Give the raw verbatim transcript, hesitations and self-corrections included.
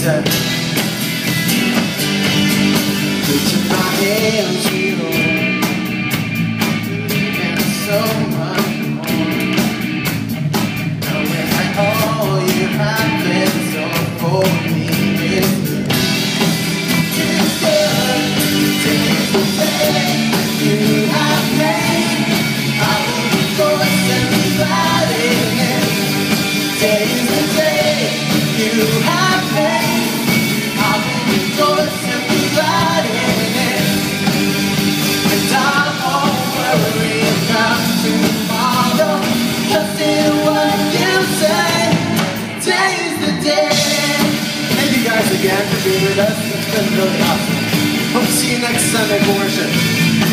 said, reaching my hands to you, and so much more. Knowing that all you have been so for me is good. It's good. Take the day you have made. I will rejoice and be glad in it. Today's the day you have made. I will rejoice and be glad in it. And I won't worry about tomorrow. Just in what you say. Today's the day. Thank you guys again for being with us. It's been really awesome. Hope to see you next Sunday for worship.